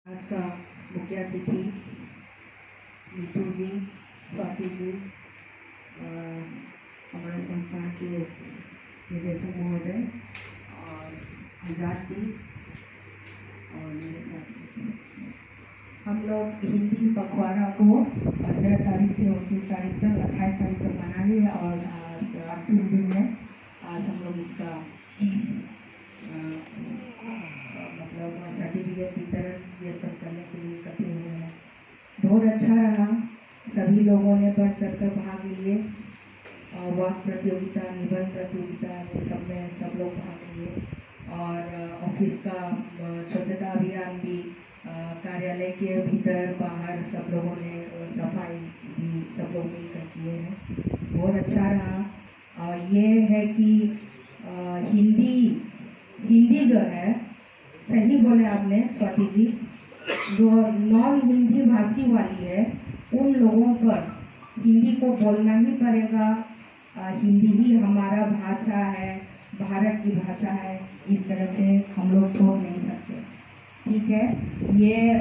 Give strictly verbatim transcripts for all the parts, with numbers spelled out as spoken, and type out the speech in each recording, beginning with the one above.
आज का मुख्य अतिथि नीतू जी, स्वाति जी, हमारे संस्थान के निदेशक महोदय और आजाद जी और मेरे साथ हम लोग हिंदी पखवाड़ा को पंद्रह तारीख से उनतीस तारीख तक अट्ठाईस तारीख तक मना लिए और आज दिन में आज हम लोग इसका मतलब सर्टिफिकेट वितरण ये सब करने के लिए इकट्ठे हुए हैं। बहुत अच्छा रहा, सभी लोगों ने बढ़ चढ़कर भाग लिए। वाक प्रतियोगिता, निबंध प्रतियोगिता में सब में सब लोग भाग लिए और ऑफिस का स्वच्छता अभियान भी कार्यालय के भीतर बाहर सब लोगों ने सफाई भी सब लोग मिलकर किए हैं। बहुत अच्छा रहा। और ये है कि हिंदी हिंदी जो है, सही बोले आपने स्वाति जी, जो नॉन हिंदी भाषी वाली है उन लोगों पर हिंदी को बोलना ही पड़ेगा। हिंदी ही हमारा भाषा है, भारत की भाषा है, इस तरह से हम लोग थोप नहीं सकते। ठीक है, ये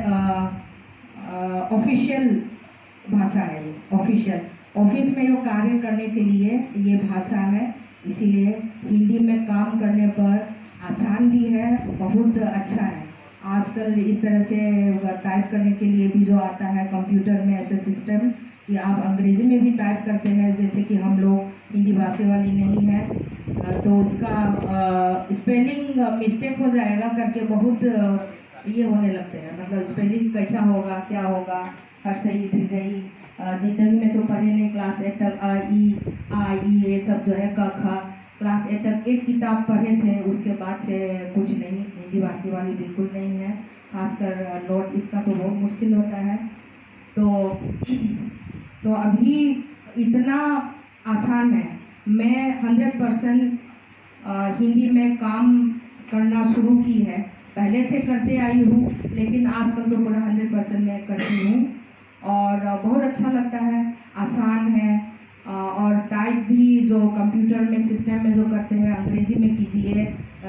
ऑफिशियल भाषा है, ये ऑफिशियल ऑफिस में जो कार्य करने के लिए ये भाषा है, इसीलिए हिंदी में काम करने पर आसान भी है, बहुत अच्छा है। आजकल इस तरह से टाइप करने के लिए भी जो आता है कंप्यूटर में ऐसे सिस्टम कि आप अंग्रेजी में भी टाइप करते हैं, जैसे कि हम लोग हिंदी भाषा वाली नहीं है तो उसका स्पेलिंग मिस्टेक हो जाएगा करके बहुत ये होने लगते हैं, मतलब स्पेलिंग कैसा होगा क्या होगा, हर सही दीर्घई जिंदगी में तो पढ़े नहीं। क्लास एट तक आ ई आ ई ये सब जो है क ख क्लास एट तक एक किताब पढ़े थे, उसके बाद से कुछ नहीं, हिंदी भाषी वाली बिल्कुल नहीं है। खासकर नोट इसका तो बहुत मुश्किल होता है। तो तो अभी इतना आसान है। मैं हंड्रेड परसेंट हिंदी में काम करना शुरू की है, पहले से करते आई हूँ, लेकिन आजकल तो पूरा हंड्रेड परसेंट मैं करती हूँ और बहुत अच्छा लगता है, आसान है। और टाइप भी जो कंप्यूटर में सिस्टम में जो करते हैं अंग्रेजी में कीजिए,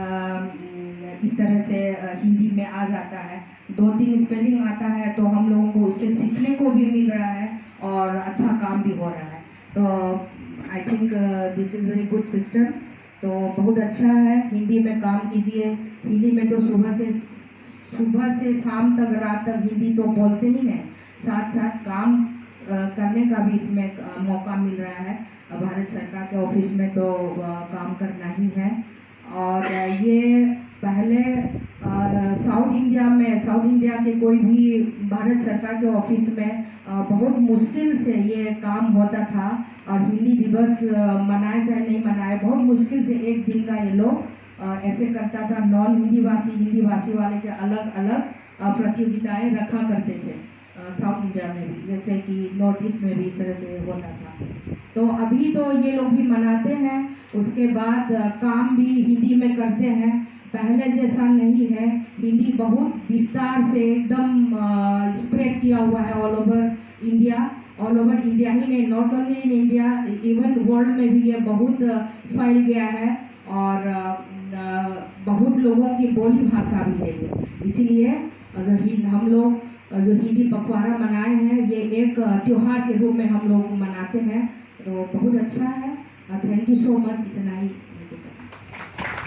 इस तरह से हिंदी में आ जाता है। दो तीन स्पेलिंग आता है तो हम लोगों को उससे सीखने को भी मिल रहा है और अच्छा काम भी हो रहा है। तो I think this is very good system. तो बहुत अच्छा है, हिंदी में काम कीजिए। हिंदी में तो सुबह से सुबह से शाम तक रात तक हिंदी तो बोलते ही हैं, साथ साथ काम करने का भी इसमें मौका मिल रहा है। भारत सरकार के ऑफिस में तो काम करना ही है। और ये पहले साउथ इंडिया में साउथ इंडिया के कोई भी भारत सरकार के ऑफिस में बहुत मुश्किल से ये काम होता था और हिंदी दिवस मनाए चाहे नहीं मनाए, बहुत मुश्किल से एक दिन का ये लोग ऐसे करता था। नॉन हिंदी भाषी हिंदी भाषी वाले के अलग अलग प्रतियोगिताएं रखा करते थे साउथ इंडिया में भी, जैसे कि नॉर्थ ईस्ट में भी इस तरह से होता था। तो अभी तो ये लोग भी मनाते हैं, उसके बाद काम भी हिंदी में करते हैं, पहले जैसा नहीं है। हिंदी बहुत विस्तार से एकदम स्प्रेड किया हुआ है all over India. All over India ही नहीं, not only in India, even world में भी ये बहुत फैल गया है और बहुत लोगों की बोली भाषा भी है ये। इसीलिए जो हम लोग जो हिंदी पखवाड़ा मनाए हैं, ये एक त्योहार के रूप में हम लोग मनाते हैं, तो बहुत अच्छा है। थैंक यू सो मच, इतना ही।